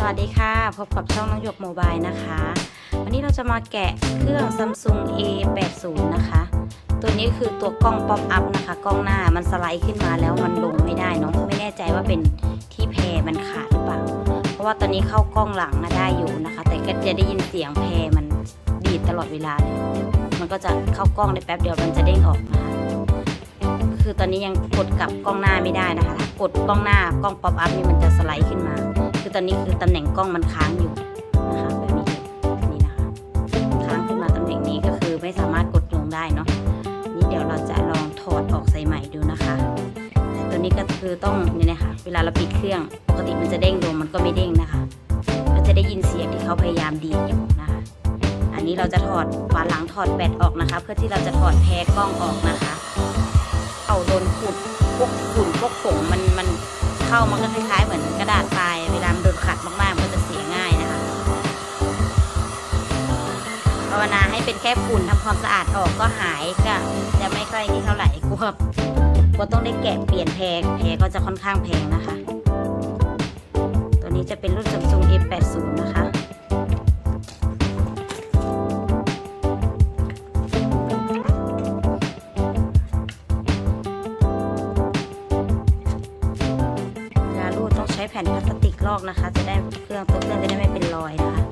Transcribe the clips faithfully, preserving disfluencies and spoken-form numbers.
วัสดีค่ะพบกับช่องน้องหยกโมบายนะคะวันนี้เราจะมาแกะเครื่อง Samsung เอ แปดสิบ นะคะตัวนี้คือตัวกล้องป๊อปอัพนะคะกล้องหน้ามันสไลด์ขึ้นมาแล้วมันลงไม่ได้เนาะไม่แน่ใจว่าเป็นที่แพรมันขาดหรือเปล่าเพราะว่าตอนนี้เข้ากล้องหลังมาได้อยู่นะคะแต่ก็จะได้ยินเสียงแพรมันดีดตลอดเวลาเลยมันก็จะเข้ากล้องได้แป๊บเดียวมันจะเด้งออกนะคะคือตอนนี้ยังกดกลับกล้องหน้าไม่ได้นะคะถ้ากดกล้องหน้ากล้องป๊อปอัพนี่มันจะสไลด์ขึ้นมาคือตอนนี้คือตำแหน่งกล้องมันค้างอยู่นะคะแบบนี้นี่นะคะค้างขึ้นมาตำแหน่งนี้ก็คือไม่สามารถกดลงได้เนาะนี่เดี๋ยวเราจะลองถอดออกใส่ใหม่ดูนะคะแต่ตัวนี้ก็คือต้องนี่นะคะเวลาเราปิดเครื่องปกติมันจะเด้งลงมันก็ไม่เด้งนะคะก็จะได้ยินเสียงที่เขาพยายามดีดอยู่นะคะอันนี้เราจะถอดฝาหลังถอดแบตออกนะคะเพื่อที่เราจะถอดแพรกล้องออกนะคะเอาโดนขุดพวกฝุ่นพวกผงมันมันเข้ามันก็คล้ายๆเหมือนกระดาษทรายเวลาโดนขัดมากๆมันจะเสียง่ายนะคะภาวนาให้เป็นแค่ฝุ่นทำความสะอาดออกก็หายก็จะไม่ค่อยนี่เท่าไหร่กลัวกลัวต้องได้แกะเปลี่ยนแพรแพรก็จะค่อนข้างแพงนะคะตัวนี้จะเป็นรุ่น Samsung เอ แปดสิบ นะคะใช้แผ่นพลาสติกลอกนะคะจะได้เครื่องตัวเครื่องจะได้ไม่เป็นรอยนะคะ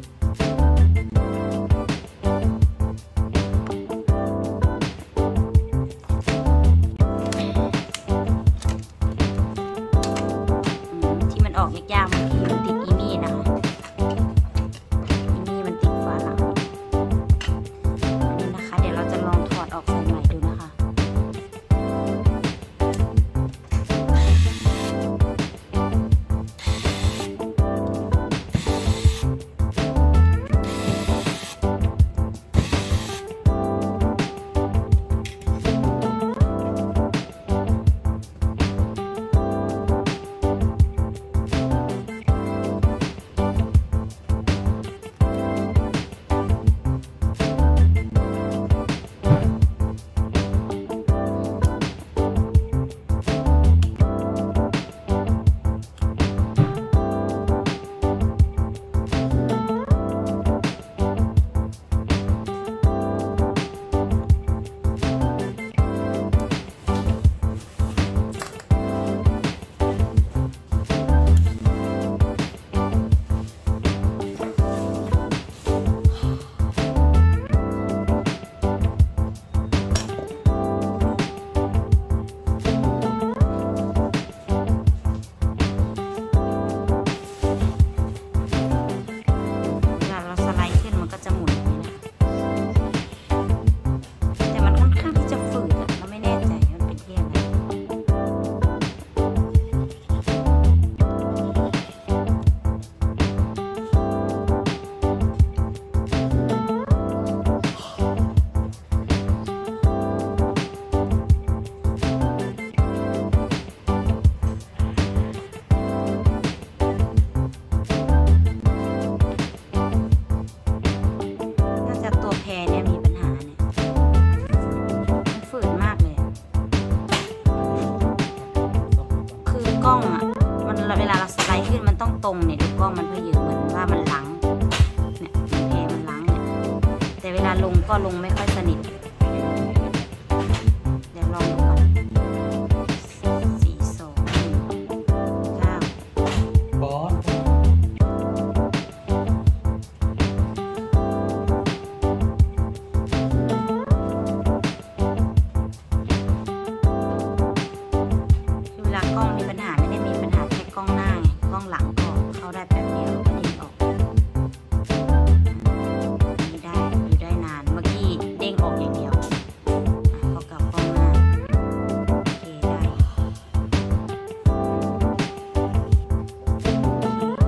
ที่มันออกยากๆบางทีมันติดอีมี่นะคะอีมี่มันติดฝาหลังอันนี้นะคะเดี๋ยวเราจะลองถอดออกใส่ใหม่ดูนะคะกล้องอ่ะมันเวลาเราสไลด์ขึ้นมันต้องตรงเนี่ยดูกล้องมันเพยือเหมือนว่ามันลังเนี่ยมันแพมันลังเนี่ยแต่เวลาลงก็ลงไม่ค่อยสนิทเดี๋ยวลองดูก่อนสี่สองหนึ่งเก้าบอสเวลากล้องมีปัญหาไม่ได้มีปัญหาแค่กล้องหน้าไงกล้องหลังก็เข้าได้แป๊บเดียวก็เด้งออกไม่ได้อยู่ได้นานเมื่อกี้เด้งออกอย่างเดียวพอกลับกล้องหน้าโอเคได้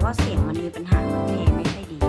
ว่าเสียงมันมีปัญหามันเพลงไม่ค่อยดี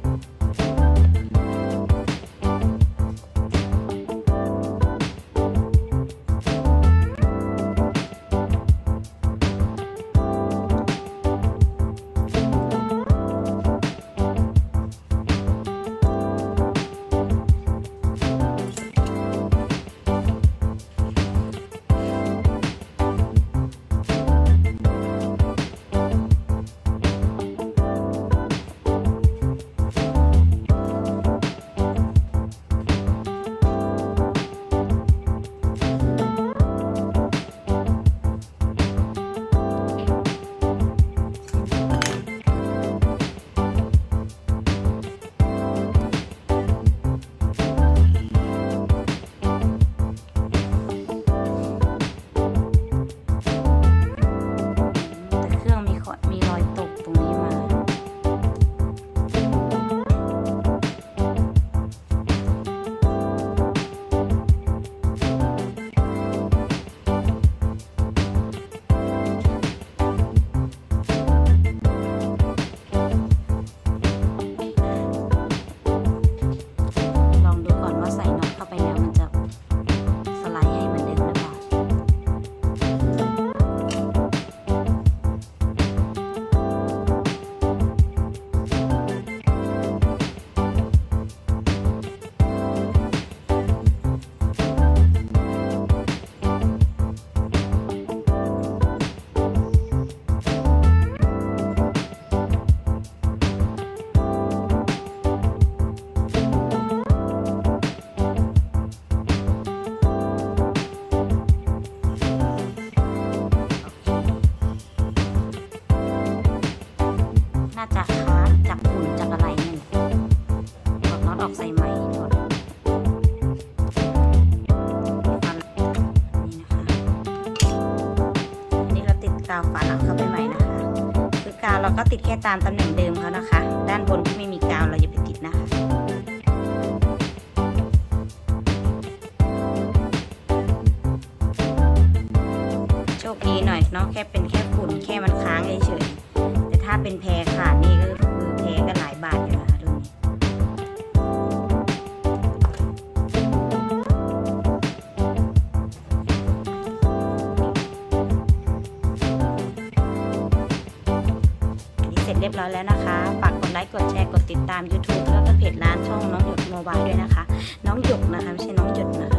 จะค้างจากฝุ่นจากอะไรนี่ถอดน็อตออกใส่ใหม่ถอดนี่นะคะนี่เราติดกาวฝาหลังเข้าไปใหม่นะคะคือกาวเราก็ติดแค่ตามตำแหน่งเดิมเขานะคะด้านบนที่ไม่มีกาวเราอย่าไปติดนะคะโชคดีหน่อยเนาะแค่เป็นแค่ฝุ่นแค่มันค้างเฉยๆถ้าเป็นแพรขาดนี่ก็คือแพรก็หลายบาทอยู่นะคะดูนี่เสร็จเรียบร้อยแล้วนะคะฝากกดไลค์กดแชร์กดติดตาม ยูทูบ แล้วก็เพจร้านช่องน้องหยดโมบายด้วยนะคะน้องหยกนะคะไม่ใช่น้องหยดนะ